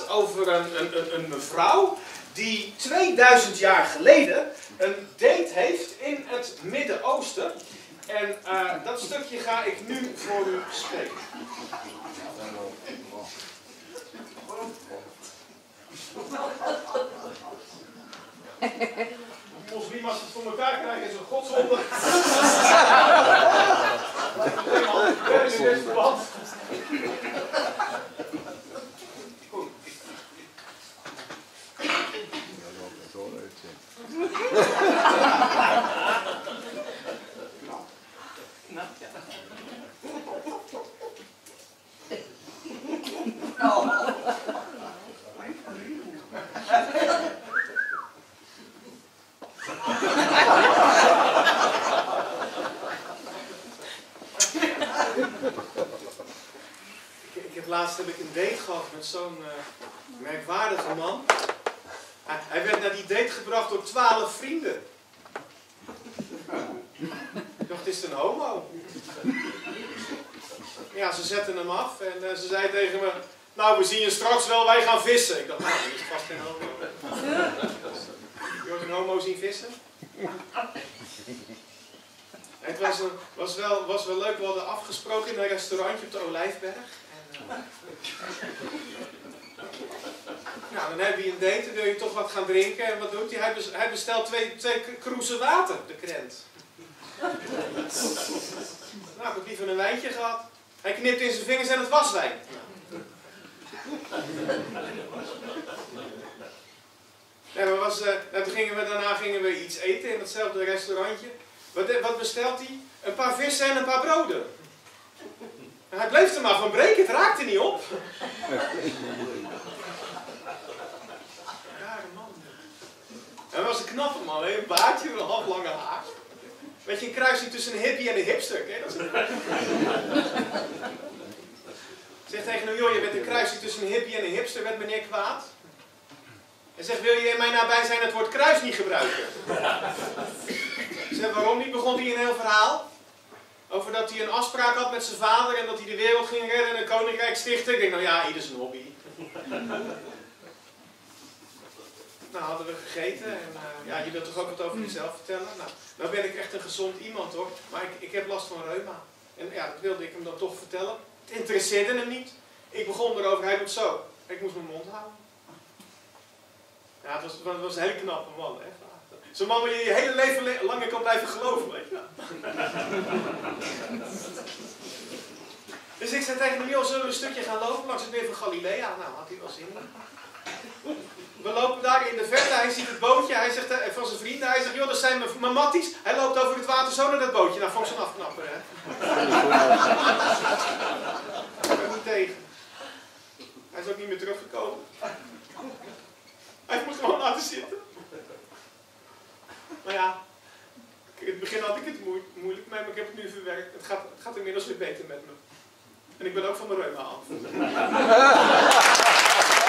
over een mevrouw die 2000 jaar geleden een date heeft in het Midden-Oosten. En dat stukje ga ik nu voor u spreken. Moslim, als ze het voor elkaar krijgen, is een godswonder. Goed. Laatst heb ik een date gehad met zo'n merkwaardige man. Hij werd naar die date gebracht door 12 vrienden. Ik dacht, is het een homo? Ja, ze zetten hem af en ze zei tegen me, nou, we zien je straks wel, wij gaan vissen. Ik dacht, nou, dat is vast geen homo. Heb je ooit een homo zien vissen? Het was wel leuk, we hadden afgesproken in een restaurantje op de Olijfberg. Nou, dan heb je een date, dan wil je toch wat gaan drinken. En wat doet hij? Hij bestelt twee kroezen water, de krent. Nou, ik heb liever een wijntje gehad. Hij knipt in zijn vingers en het was wijn. Ja, daarna gingen we iets eten in datzelfde restaurantje. Wat bestelt hij? Een paar vissen en een paar broden. En hij bleef er maar van breken, het raakte niet op. Rare man. Hij was een knappe man, een baardje, een half lange haar. Weet je, een kruising tussen een hippie en een hipster. Ken je dat? Zegt tegen hem, joh, je bent een kruising tussen een hippie en een hipster, werd meneer kwaad. Hij zegt, wil je in mijn nabijzijn het woord kruis niet gebruiken? Zeg, waarom niet? Begon hij een heel verhaal. Over dat hij een afspraak had met zijn vader en dat hij de wereld ging redden en een koninkrijk stichten. Ik denk, nou ja, ieder zijn hobby. Nou, hadden we gegeten en ja, je wilt toch ook wat over jezelf vertellen? Nou ben ik echt een gezond iemand hoor, maar ik heb last van reuma. En ja, dat wilde ik hem dan toch vertellen. Het interesseerde hem niet. Ik begon erover, hij doet zo. Ik moest mijn mond houden. Ja, het was een hele knappe man, echt. Zo'n man waar je je hele leven lang in kan blijven geloven, weet je wel. Dus ik zei tegen hem, joh, zullen we een stukje gaan lopen langs het meer van Galilea? Nou, had hij wel zin in. We lopen daar in de verte, hij ziet het bootje, hij zegt van zijn vrienden, hij zegt, joh, dat zijn mijn matties. Hij loopt over het water zo naar dat bootje. Nou, vond ik zo'n afknapper, hè. Ik ben niet tegen. Hij is ook niet meer teruggekomen. Hij heeft me gewoon laten zitten. Maar ja, in het begin had ik het moeilijk, maar ik heb het nu verwerkt. Het gaat inmiddels weer beter met me. En ik ben ook van mijn reuma af.